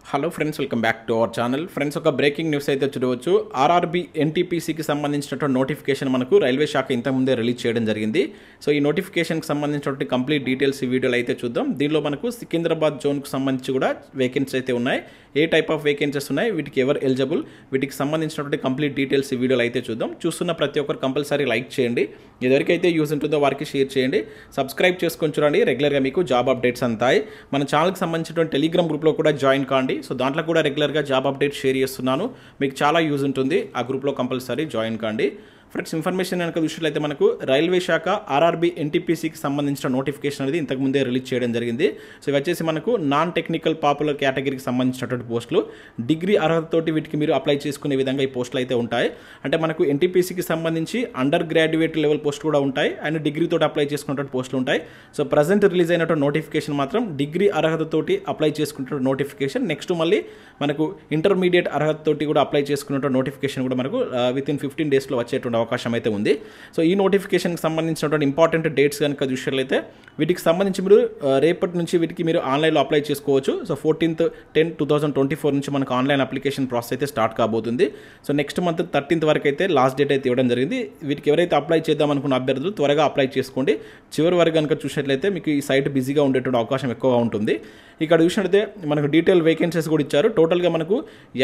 Hello friends, welcome back to our channel. Friends, ఒక breaking news అయితే చూడవచ్చు. RRB ఎన్టీపీసీకి సంబంధించినటువంటి నోటిఫికేషన్ మనకు రైల్వే శాఖ ఇంతకుముందే రిలీజ్ చేయడం జరిగింది. సో ఈ నోటిఫికేషన్కి సంబంధించినటువంటి కంప్లీట్ డీటెయిల్స్ ఈ వీడియోలో అయితే చూద్దాం. దీనిలో మనకు సికింద్రాబాద్ జోన్కు సంబంధించి కూడా వేకెన్సీ అయితే ఉన్నాయి. ఏ టైప్ ఆఫ్ వేకెన్సీస్ ఉన్నాయి, వీటికి ఎవరు ఎలిజిబుల్, వీటికి సంబంధించినటువంటి కంప్లీట్ డీటెయిల్స్ ఈ వీడియోలో అయితే చూద్దాం. చూస్తున్న ప్రతి ఒక్కరు కంపల్సరీ లైక్ చేయండి. ఎవరికైతే యూజ్ ఉంటుందో వారికి షేర్ చేయండి. సబ్స్క్రైబ్ చేసుకొని చూడండి. రెగ్యులర్గా మీకు జాబ్ అప్డేట్స్ అంతాయి. మన ఛానల్కి సంబంధించినటువంటి టెలిగ్రామ్ గ్రూప్లో కూడా జాయిన్ కాండి. సో దాంట్లో కూడా రెగ్యులర్గా జాబ్ అప్డేట్ షేర్ చేస్తున్నాను. మీకు చాలా యూజ్ ఉంటుంది. ఆ గ్రూప్లో కంపల్సరీ జాయిన్ కాండి. ఫ్రెండ్స్, ఇన్ఫర్మేషన్ కనుక చూసినట్లయితే మనకు రైల్వే శాఖ ఆర్ఆర్బీ ఎన్టీపీసీకి సంబంధించిన నోటిఫికేషన్ అనేది ఇంతకుముందే రిలీజ్ చేయడం జరిగింది. సో ఇవి వచ్చేసి మనకు నాన్ టెక్నికల్ పాపులర్ కేటగిరీకి సంబంధించినటువంటి పోస్టులు. డిగ్రీ అర్హతతోటి వీటికి మీరు అప్లై చేసుకునే విధంగా ఈ పోస్టులు అయితే ఉంటాయి. అంటే మనకు ఎన్టీపీసీకి సంబంధించి అండర్ గ్రాడ్యుయేట్ లెవెల్ పోస్ట్ కూడా ఉంటాయి అండ్ డిగ్రీతో అప్లై చేసుకున్నటువంటి పోస్టులు ఉంటాయి. సో ప్రజెంట్ రిలీజ్ అయినటువంటి నోటిఫికేషన్ మాత్రం డిగ్రీ అర్హతతోటి అప్లై చేసుకున్నటువంటి నోటిఫికేషన్. నెక్స్ట్ మళ్ళీ మనకు ఇంటర్మీడియట్ అర్హతతోటి కూడా అప్లై చేసుకున్నటువంటి నోటిఫికేషన్ కూడా మనకు వితిన్ 15 డేస్లో వచ్చేటువంటి అవకాశం అయితే ఉంది. సో ఈ నోటిఫికేషన్కి సంబంధించినటువంటి ఇంపార్టెంట్ డేట్స్ కనుక చూసినట్లయితే వీటికి సంబంధించి మీరు రేపటి నుంచి వీటికి మీరు ఆన్లైన్లో అప్లై చేసుకోవచ్చు. సో 14/10/2024 నుంచి మనకు ఆన్లైన్ అప్లికేషన్ ప్రాసెస్ అయితే స్టార్ట్ కాబోతుంది. సో నెక్స్ట్ మంత్ 13th వరకు అయితే లాస్ట్ డేట్ అయితే ఇవ్వడం జరిగింది. వీటికి ఎవరైతే అప్లై చేద్దాం అనుకున్న అభ్యర్థులు త్వరగా అప్లై చేసుకోండి. చివరి వరకు కనుక చూసినట్లయితే మీకు ఈ సైట్ బిజీగా ఉండేటువంటి అవకాశం ఎక్కువగా ఉంటుంది. ఇక్కడ చూసినట్లయితే మనకు డీటెయిల్ వేకెన్సీస్ కూడా ఇచ్చారు. టోటల్గా మనకు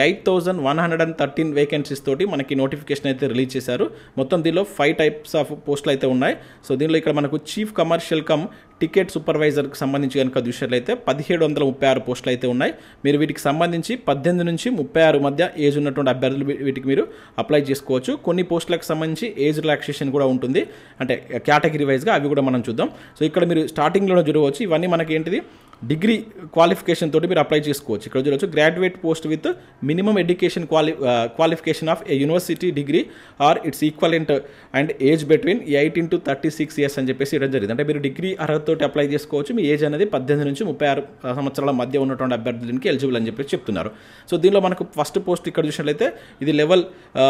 8,113 వేకెన్సీస్ తోటి మనకి నోటిఫికేషన్ అయితే రిలీజ్ చేశారు. మొత్తం దీనిలో 5 టైప్స్ ఆఫ్ పోస్టులు అయితే ఉన్నాయి. సో దీనిలో ఇక్కడ మనకు చీఫ్ కమర్షియల్ కమ్ టికెట్ సూపర్వైజర్కి సంబంధించి కనుక చూసినట్లయితే 1736 పోస్టులు అయితే ఉన్నాయి. మీరు వీటికి సంబంధించి 18 నుంచి 36 మధ్య ఏజ్ ఉన్నటువంటి అభ్యర్థులు వీటికి మీరు అప్లై చేసుకోవచ్చు. కొన్ని పోస్టులకు సంబంధించి ఏజ్ రిలాక్సేషన్ కూడా ఉంటుంది, అంటే కేటగిరీ వైజ్గా అవి కూడా మనం చూద్దాం. సో ఇక్కడ మీరు స్టార్టింగ్లో చూడవచ్చు. ఇవన్నీ మనకి ఏంటిది, డిగ్రీ క్వాలిఫికేషన్ తోటి మీరు అప్లై చేసుకోవచ్చు. ఇక్కడ చూడవచ్చు graduate post with minimum education qualification of a university degree or its equivalent and age between 18 to 36 years అని చెప్పేసి ఇవ్వడం జరిగింది. అంటే మీరు డిగ్రీ అర్హతతోటి అప్లై చేసుకోవచ్చు. మీ ఏజ్ అనేది 18 నుంచి 36 సంవత్సరాల మధ్య ఉన్నటువంటి అభ్యర్థులకి ఎలిజిబుల్ అని చెప్పేసి చెప్తున్నారు. సో దీనిలో మనకు ఫస్ట్ పోస్ట్ ఇక్కడ చూసినట్లయితే ఇది లెవెల్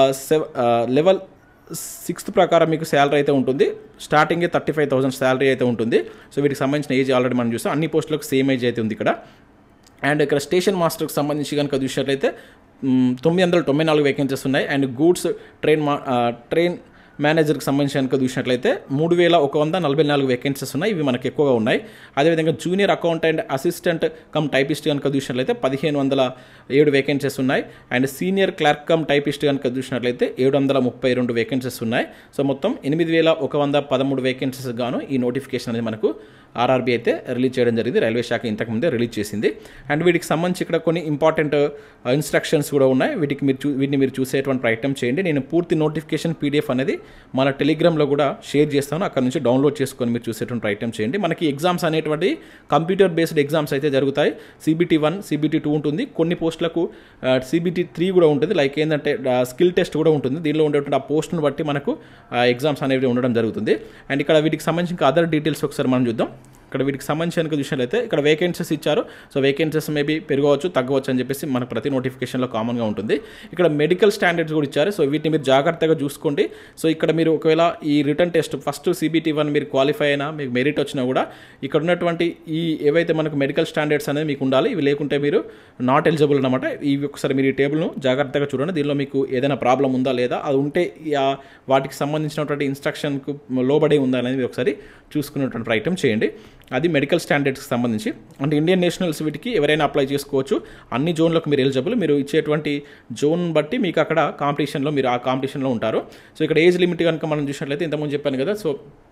6th ప్రకారం మీకు శాలరీ అయితే ఉంటుంది. స్టార్టింగే 35,000 శాలరీ అయితే ఉంటుంది. సో వీటికి సంబంధించిన ఏజ్ ఆల్రెడీ మనం చూస్తాం. అన్ని పోస్టులకు సేమ్ ఏజ్ అయితే ఉంది ఇక్కడ. అండ్ ఇక్కడ స్టేషన్ మాస్టర్కి సంబంధించి కనుక చూసినట్లయితే 994 వేకెన్సీస్ ఉన్నాయి. అండ్ గూడ్స్ ట్రైన్ మేనేజర్కి సంబంధించి కనుక చూసినట్లయితే 3,144 వేకెన్సీస్ ఉన్నాయి. ఇవి మనకు ఎక్కువగా ఉన్నాయి. అదేవిధంగా junior accountant assistant cum typist కనుక చూసినట్లయితే 1,507 వేకెన్సీస్ ఉన్నాయి. And senior clerk cum typist కనుక చూసినట్లయితే 732 వేకెన్సీస్ ఉన్నాయి. సో మొత్తం 8,113 వేకెన్సీస్ గాను ఈ నోటిఫికేషన్ అనేది మనకు ఆర్ఆర్బీ అయితే రిలీజ్ చేయడం జరిగింది. రైల్వే శాఖ ఇంతకుముందే రిలీజ్ చేసింది. అండ్ వీటికి సంబంధించి ఇక్కడ కొన్ని ఇంపార్టెంట్ ఇన్స్ట్రక్షన్స్ కూడా ఉన్నాయి. వీటిని మీరు చూసేటువంటి ప్రయత్నం చేయండి. నేను పూర్తి నోటిఫికేషన్ పీడిఎఫ్ అనేది మన టెలిగ్రామ్లో కూడా షేర్ చేస్తాను. అక్కడ నుంచి డౌన్లోడ్ చేసుకొని మీరు చూసేటువంటి ప్రయత్నం చేయండి. మనకి ఎగ్జామ్స్ అనేటువంటి కంప్యూటర్ బేస్డ్ ఎగ్జామ్స్ అయితే జరుగుతాయి. CBT 1, CBT 2 ఉంటుంది. కొన్ని పోస్టులకు CBT 3 కూడా ఉంటుంది. లైక్ ఏంటంటే స్కిల్ టెస్ట్ కూడా ఉంటుంది. దీనిలో ఉండేటువంటి ఆ పోస్టును బట్టి మనకు ఎగ్జామ్స్ అనేవి ఉండడం జరుగుతుంది. అండ్ ఇక్కడ వీటికి సంబంధించి ఇంకా అదర్ డీటెయిల్స్ ఒకసారి మనం చూద్దాం. ఇక్కడ వీటికి సంబంధించిన విషయాలు ఇక్కడ వేకెన్సీస్ ఇచ్చారు. సో వేకెన్సీస్ మేబీ పెరగవచ్చు తగ్గవచ్చు అని చెప్పేసి మనకు ప్రతి నోటిఫికేషన్లో కామన్గా ఉంటుంది. ఇక్కడ మెడికల్ స్టాండర్డ్స్ కూడా ఇచ్చారు. సో వీటిని మీరు జాగ్రత్తగా చూసుకోండి. సో ఇక్కడ మీరు ఒకవేళ ఈ రిటర్న్ టెస్ట్ ఫస్ట్ CBT 1 మీరు క్వాలిఫై అయినా మీకు మెరిట్ వచ్చినా కూడా ఇక్కడ ఉన్నటువంటి ఈ ఏవైతే మనకు మెడికల్ స్టాండర్డ్స్ అనేది మీకు ఉండాలి. ఇవి లేకుంటే మీరు నాట్ ఎలిజిబుల్ అనమాట. ఇవి ఒకసారి మీరు ఈ టేబుల్ను జాగ్రత్తగా చూడండి. దీనిలో మీకు ఏదైనా ప్రాబ్లం ఉందా లేదా, అది ఉంటే వాటికి సంబంధించినటువంటి ఇన్స్ట్రక్షన్కు లోబడి ఉందా అనేది ఒకసారి చూసుకునేటువంటి ప్రయత్నం చేయండి. అది మెడికల్ స్టాండర్డ్స్కి సంబంధించి. అంటే ఇండియన్ నేషనల్స్ వీటికి ఎవరైనా అప్లై చేసుకోవచ్చు. అన్ని జోన్లకు మీరు ఎలిజిబుల్. మీరు ఇచ్చేటువంటి జోన్ బట్టి మీకు అక్కడ కాంపిటీషన్లో మీరు ఆ కాంపిటీషన్లో ఉంటారు. సో ఇక్కడ ఏజ్ లిమిట్ కనుక మనం చూసినట్లయితే ఇంతకుముందు చెప్పాను కదా. సో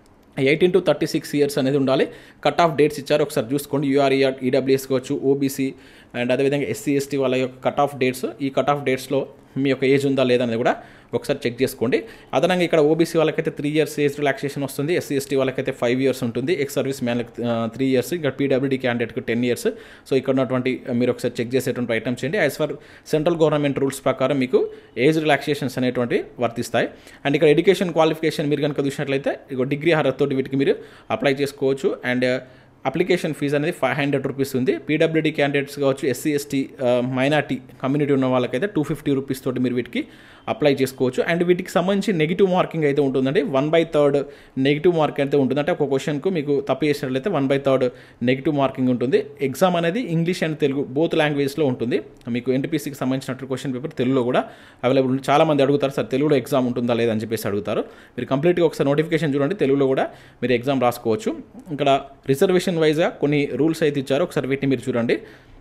18 to 36 years అనేది ఉండాలి. కట్ ఆఫ్ డేట్స్ ఇచ్చారు, ఒకసారి చూసుకోండి. URER, EWS కావచ్చు, OBC అండ్ అదేవిధంగా SC, ST వాళ్ళ యొక్క కట్ ఆఫ్ డేట్స్. ఈ కట్ ఆఫ్ డేట్స్లో మీ యొక్క ఏజ్ ఉందా లేదా అనేది కూడా ఒకసారి చెక్ చేసుకోండి. అదనంగా ఇక్కడ OBC వాళ్ళకైతే 3 years ఏజ్ రిలాక్సేషన్ వస్తుంది. SC, ST వాళ్ళకైతే 5 years ఉంటుంది. ఎక్స్ సర్వీస్ మ్యాన్లకు 3 years. ఇక్కడ PWD క్యాండిడేట్కి 10 years. సో ఇక్కడ ఉన్నటువంటి మీరు ఒకసారి చెక్ చేసేటువంటి ప్రయత్నం చేయండి. As per central government rules ప్రకారం మీకు ఏజ్ రిలాక్సేషన్స్ అనేటువంటి వర్తిస్తాయి. అండ్ ఇక్కడ ఎడ్యుకేషన్ క్వాలిఫికేషన్ మీరు కనుక చూసినట్లయితే ఇక డిగ్రీ అర్హతతోటి వీటికి మీరు అప్లై చేసుకోవచ్చు. అండ్ అప్లికేషన్ ఫీజు అనేది 500 రూపీస్ ఉంది. PWD క్యాండిడేట్స్ కావచ్చు, SC, ST మైనార్టీ కమ్యూనిటీ ఉన్న వాళ్ళకైతే 250 రూపీస్ తోటి మీరు వీటికి అప్లై చేసుకోవచ్చు. అండ్ వీటికి సంబంధించి నెగిటివ్ మార్కింగ్ అయితే ఉంటుందండి. 1/3 నెగిటివ్ మార్క్ అయితే ఉంటుంది. అంటే ఒక క్వశ్చన్కు మీకు తప్పు చేసినట్లయితే 1/3 నెగిటివ్ మార్కింగ్ ఉంటుంది. ఎగ్జామ్ అనేది ఇంగ్లీష్ అండ్ తెలుగు బోత్ లాంగ్వేజ్లో ఉంటుంది. మీకు ఎన్టీపీసీకి సంబంధించినట్టు క్వశ్చన్ పేపర్ తెలుగులో కూడా అవైలబుల్ ఉంది. చాలామంది అడుగుతారు సార్ తెలుగులో ఎగ్జామ్ ఉంటుందా లేదా అని చెప్పేసి అడుగుతారు. మీరు కంప్లీట్గా ఒకసారి నోటిఫికేషన్ చూడండి, తెలుగులో కూడా మీరు ఎగ్జామ్ రాసుకోవచ్చు. ఇక్కడ రిజర్వేషన్ వైజ్గా కొన్ని రూల్స్ అయితే ఇచ్చారు, ఒకసారి వీటిని మీరు చూడండి.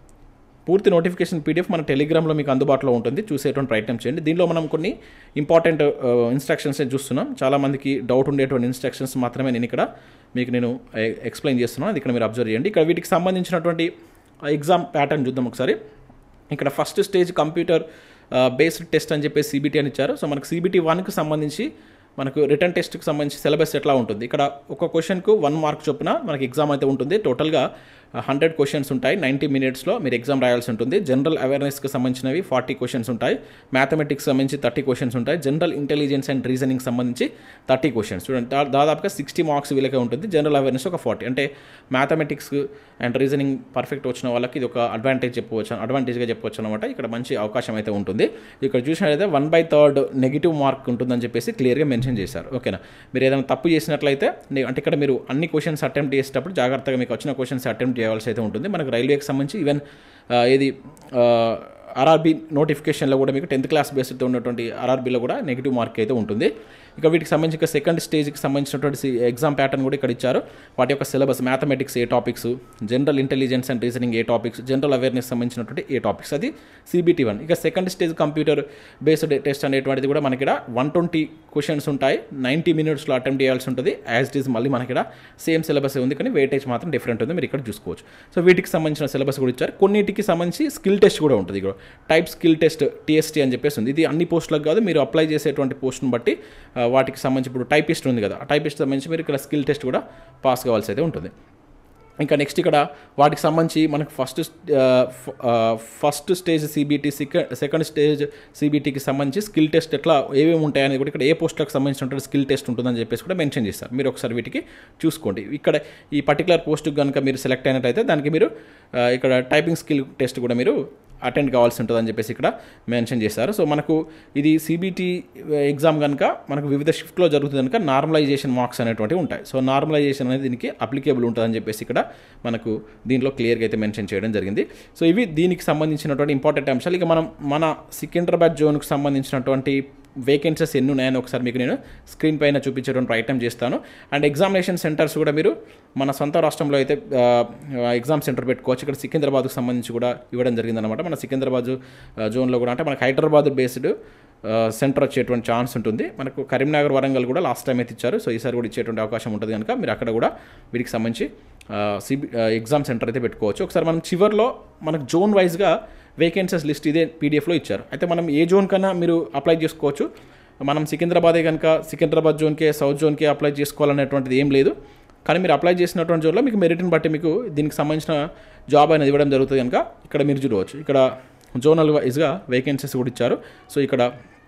పూర్తి నోటిఫికేషన్ పీడిఎఫ్ మన టెలిగ్రామ్లో మీకు అందుబాటులో ఉంటుంది, చూసేటువంటి ప్రయత్నం చేయండి. దీనిలో మనం కొన్ని ఇంపార్టెంట్ ఇన్స్ట్రక్షన్స్ చూస్తున్నాం. చాలామందికి డౌట్ ఉండేటువంటి ఇన్స్ట్రక్షన్స్ మాత్రమే నేను ఇక్కడ మీకు ఎక్స్ప్లెయిన్ చేస్తున్నాను, అది ఇక్కడ మీరు అబ్జర్వ్ చేయండి. ఇక్కడ వీటికి సంబంధించినటువంటి ఎగ్జామ్ ప్యాటర్న్ చూద్దాం ఒకసారి. ఇక్కడ first stage computer based test అని చెప్పేసి CBT అని ఇచ్చారు. సో మనకు CBT 1కి సంబంధించి మనకు రిటర్న్ టెస్ట్కి సంబంధించి సిలబస్ ఎట్లా ఉంటుంది. ఇక్కడ ఒక క్వశ్చన్కు 1 మార్క్ చొప్పున మనకి ఎగ్జామ్ అయితే ఉంటుంది. టోటల్గా 100 క్వశ్చన్స్ ఉంటాయి. 90 మినిట్స్లో మీరు ఎగ్జామ్ రాయాల్సి ఉంటుంది. జనరల్ అవేర్నెస్కి సంబంధించినవి 40 క్వశ్చన్స్ ఉంటాయి. మ్యాథమెటిక్స్ సంబంధించి 30 క్వశ్చన్స్ ఉంటాయి. జనరల్ ఇంటెలిజెన్స్ అండ్ రీజనింగ్ సంబంధించి 30 క్వశ్చన్స్ చూడండి. దాదాపుగా 60 మార్క్స్ వీళ్ళకే ఉంటుంది. జనరల్ అవేర్నెస్ ఒక 40. అంటే మ్యాథమెటిక్స్ అండ్ రీజనింగ్ పర్ఫెక్ట్ వచ్చిన వాళ్ళకి ఇది ఒక అడ్వాంటేజ్గా చెప్పవచ్చు అనమాట. ఇక్కడ మంచి అవకాశం అయితే ఉంటుంది. ఇక్కడ చూసినట్లయితే 1/3 నెగిటివ్ మార్క్ ఉంటుందని చెప్పేసి క్లియర్గా మెన్షన్ చేశారు. ఓకేనా, మీరు ఏదైనా తప్పు చేసినట్లయితే అంటే ఇక్కడ మీరు అన్ని క్వశ్చన్స్ అటెంప్ట్ చేసేటప్పుడు జాగ్రత్తగా మీకు వచ్చిన క్వశ్చన్స్ అటెంప్ట్ చేయాల్సి అయితే ఉంటుంది. మనకు రైల్వేకి సంబంధించి ఈవెన్ ఏది ఆర్ఆర్బీ నోటిఫికేషన్లో కూడా మీకు 10th క్లాస్ బేస్డ్తో ఉన్నటువంటి ఆర్ఆర్బీలో కూడా నెగిటివ్ మార్క్ అయితే ఉంటుంది. ఇక వీటికి సంబంధించి సెకండ్ స్టేజ్కి సంబంధించినటువంటి ఎగ్జామ్ ప్యాటర్న్ కూడా ఇక్కడ ఇచ్చారు. వాటి యొక్క సిలబస్ మ్యాథమెటిక్స్ ఏ topics, general intelligence and reasoning ఏ టాపిక్స్, జనరల్ అవేర్నెస్ సంబంధించినటువంటి ఏ టాపిక్స్, అది CBT 1. ఇక second stage computer based test అనేటువంటిది కూడా మనకి 120 క్వశ్చన్స్ ఉంటాయి. 90 మినిట్స్లో అటెంప్ట్ చేయాల్సి ఉంటుంది. యాజ్ ఇట్ ఈజ్ మళ్ళీ మనకి సేమ్ సిలబస్ ఉంది, కానీ వెయిటేజ్ మాత్రం డిఫరెంట్ ఉంది, మీరు ఇక్కడ చూసుకోవచ్చు. సో వీటికి సంబంధించిన సిలబస్ కూడా ఇచ్చారు. కొన్నిటికి సంబంధించి స్కిల్ టెస్ట్ కూడా ఉంటుంది. ఇక్కడ టైప్ స్కిల్ టెస్ట్ TST అని చెప్పేసి ఉంది. ఇది అన్ని పోస్టులకు కాదు, మీరు అప్లై చేసేటువంటి పోస్ట్ని బట్టి వాటికి సంబంధించి ఇప్పుడు టైపిస్ట్ ఉంది కదా, ఆ టైపిస్ట్ సంబంధించి మీరు ఇక్కడ స్కిల్ టెస్ట్ కూడా పాస్ కావాల్సి అయితే ఉంటుంది. ఇంకా నెక్స్ట్ ఇక్కడ వాటికి సంబంధించి మనకు first stage CBT, second stage CBTకి సంబంధించి స్కిల్ టెస్ట్ ఎట్లా ఏమేమి ఉంటాయని కూడా ఇక్కడ ఏ పోస్టులకు సంబంధించినటువంటి స్కిల్ టెస్ట్ ఉంటుందని చెప్పేసి కూడా మెన్షన్ చేస్తారు. మీరు ఒకసారి వీటికి చూసుకోండి. ఇక్కడ ఈ పర్టికులర్ పోస్టుకు కనుక మీరు సెలెక్ట్ అయినట్లయితే దానికి మీరు ఇక్కడ టైపింగ్ స్కిల్ టెస్ట్ కూడా మీరు అటెండ్ కావాల్సి ఉంటుందని చెప్పేసి ఇక్కడ మెన్షన్ చేశారు. సో మనకు ఇది CBT ఎగ్జామ్ కనుక మనకు వివిధ షిఫ్ట్లో జరుగుతుంది కనుక నార్మలైజేషన్ మార్క్స్ అనేటువంటివి ఉంటాయి. సో నార్మలైజేషన్ అనేది దీనికి అప్లికేబుల్ ఉంటుందని చెప్పేసి ఇక్కడ మనకు దీనిలో క్లియర్గా అయితే మెన్షన్ చేయడం జరిగింది. సో ఇవి దీనికి సంబంధించినటువంటి ఇంపార్టెంట్ అంశాలు. ఇక మనం మన సికింద్రాబాద్ జోన్కి సంబంధించినటువంటి వేకెన్సీస్ ఎన్ని ఉన్నాయని ఒకసారి మీకు నేను స్క్రీన్ పైన చూపించేటువంటి ప్రయత్నం చేస్తాను. అండ్ ఎగ్జామినేషన్ సెంటర్స్ కూడా మీరు మన సొంత రాష్ట్రంలో అయితే ఎగ్జామ్ సెంటర్ పెట్టుకోవచ్చు. ఇక్కడ సికింద్రాబాద్కు సంబంధించి కూడా ఇవ్వడం జరిగిందనమాట. మన సికింద్రాబాద్ జోన్లో కూడా అంటే మనకు హైదరాబాద్ బేస్డ్ సెంటర్ వచ్చేటువంటి ఛాన్స్ ఉంటుంది. మనకు కరీంనగర్, వరంగల్ కూడా లాస్ట్ టైం అయితే ఇచ్చారు. సో ఈసారి కూడా ఇచ్చేటువంటి అవకాశం ఉంటుంది కనుక మీరు అక్కడ కూడా వీటికి సంబంధించి ఎగ్జామ్ సెంటర్ అయితే పెట్టుకోవచ్చు. ఒకసారి మనం చివర్లో మనకు జోన్ వైజ్గా వేకెన్సీస్ లిస్ట్ ఇదే PDFలో ఇచ్చారు. అయితే మనం ఏ జోన్ కన్నా మీరు అప్లై చేసుకోవచ్చు. మనం సికింద్రాబాదే కనుక సికింద్రాబాద్ జోన్కే, సౌత్ జోన్కే అప్లై చేసుకోవాలనేటువంటిది ఏం లేదు. కానీ మీరు అప్లై చేసినటువంటి జోన్లో మీకు మెరిట్ని బట్టి మీకు దీనికి సంబంధించిన జాబ్ అనేది ఇవ్వడం జరుగుతుంది కనుక ఇక్కడ మీరు చూడవచ్చు. ఇక్కడ జోనల్ వైజ్గా వేకెన్సీస్ కూడా ఇచ్చారు. సో ఇక్కడ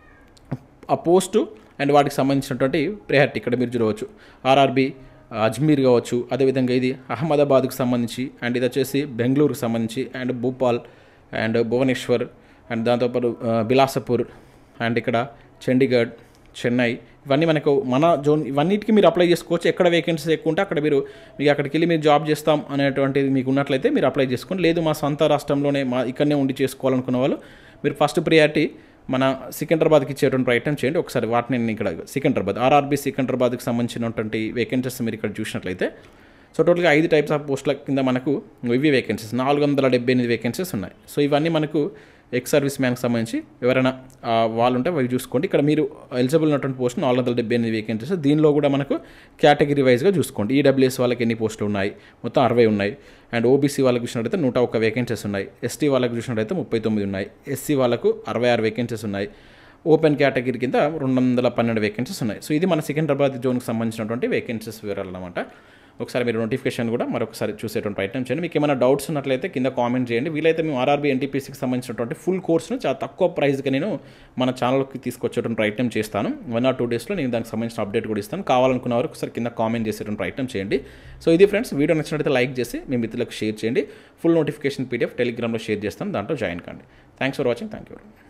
ఆ పోస్టు అండ్ వాటికి సంబంధించినటువంటి ప్రయారిటీ ఇక్కడ మీరు చూడవచ్చు. ఆర్ఆర్బీ అజ్మీర్ కావచ్చు, అదేవిధంగా ఇది అహ్మదాబాద్కు సంబంధించి, అండ్ ఇది వచ్చేసి బెంగళూరుకు సంబంధించి, and Bhopal and Bhubaneswar, and దాంతోపాటు బిలాసపూర్, అండ్ ఇక్కడ చండీగఢ్, చెన్నై, ఇవన్నీ మనకు మన జోన్. ఇవన్నిటికీ మీరు అప్లై చేసుకోవచ్చు. ఎక్కడ వేకెన్సీస్ ఎక్కువ ఉంటే అక్కడ మీకు అక్కడికి వెళ్ళి మీరు జాబ్ చేస్తాం అనేటువంటిది మీకు ఉన్నట్లయితే మీరు అప్లై చేసుకోండి. లేదు మా సొంత రాష్ట్రంలోనే ఇక్కడనే ఉండి చేసుకోవాలనుకున్న వాళ్ళు మీరు ఫస్ట్ ప్రియారిటీ మన సికింద్రాబాద్కి ఇచ్చేటువంటి ప్రయత్నం చేయండి. ఒకసారి వాటిని నేను ఇక్కడ సికింద్రాబాద్ ఆర్ఆర్బీ సికింద్రాబాద్కి సంబంధించినటువంటి వేకెన్సీస్ మీరు ఇక్కడ చూసినట్లయితే సో టోటల్గా 5 టైప్స్ ఆఫ్ పోస్టుల కింద మనకు ఇవి వేకెన్సీస్ 478 వేకెన్సీస్ ఉన్నాయి. సో ఇవన్నీ మనకు ఎక్స్ సర్వీస్ మ్యాన్కి సంబంధించి ఎవరైనా వాళ్ళు ఉంటే అవి చూసుకోండి. ఇక్కడ మీరు ఎలిజిబుల్ ఉన్నటువంటి పోస్ట్ 478 వేకెన్సీస్. దీనిలో కూడా మనకు కేటగిరీ వైజ్గా చూసుకోండి. ఈడబ్ల్యూఎస్ వాళ్ళకి ఎన్ని పోస్టులు ఉన్నాయి, మొత్తం 60 ఉన్నాయి. అండ్ ఓబీసీ వాళ్ళకి చూసినట్టయితే 101 వేకెన్సీస్ ఉన్నాయి. ఎస్టీ వాళ్ళకి చూసినట్టయితే 39 ఉన్నాయి. ఎస్సీ వాళ్ళకు 66 వేకెన్సీస్ ఉన్నాయి. ఓపెన్ కేటగిరీ కింద 212 వేకెన్సీస్ ఉన్నాయి. సో ఇది మన సికింద్రాబాద్ జోన్కి సంబంధించినటువంటి వేకెన్సీస్ వివరాలు అన్నమాట. ఒకసారి మీరు నోటిఫికేషన్ కూడా మరొకసారి చూసేటువంటి ప్రయత్నం చేయండి. మీకు ఏమైనా డౌట్స్ ఉన్నట్లయితే కింద కామెంట్ చేయండి. వీలైతే మేము ఆర్ఆర్బీ ఎన్టీపీసీకి సంబంధించినటువంటి ఫుల్ కోర్స్ను చాలా తక్కువ ప్రైస్గా నేను మన ఛానల్కి తీసుకొచ్చేటువంటి ప్రయత్నం చేస్తాను. 1 or 2 డేస్లో నేను దానికి సంబంధించిన అప్డేట్ కూడా ఇస్తాను. కావాలనుకున్న వారు ఒకసారి కింద కామెంట్ చేసేటువంటి ప్రయత్నం చేయండి. సో ఇది ఫ్రెండ్స్, వీడియో నచ్చినట్లయితే లైక్ చేసి మీ మిత్రులకు షేర్ చేయండి. ఫుల్ నోటిఫికేషన్ PDF టెలిగ్రామ్లో షేర్ చేస్తాను, దాంట్లో జాయిన్ కండి. Thanks for watching. Thank you.